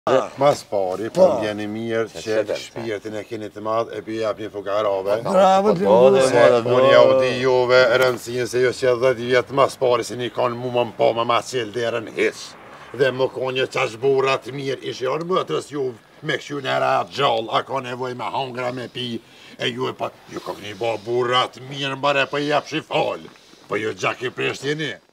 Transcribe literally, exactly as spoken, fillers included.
Mas pari, po m'jeni mirë që shpirtin e keni të madh e bëj japni fukarave. Bravo, Se unë ja u di juve rëndësinë se ju që dhjetë vjetë mas pari si një kanë mu më më pa më ma cilë derën hiç. Dhe më konë një qash burat mirë ishë janë më atës ju me këshu në ratë gjallë, a ka nevoj me hangra me pi, e ju e pa, ju ka këni ba burat mirë mbare për jep shi falë, për ju gjak i prishtjeni.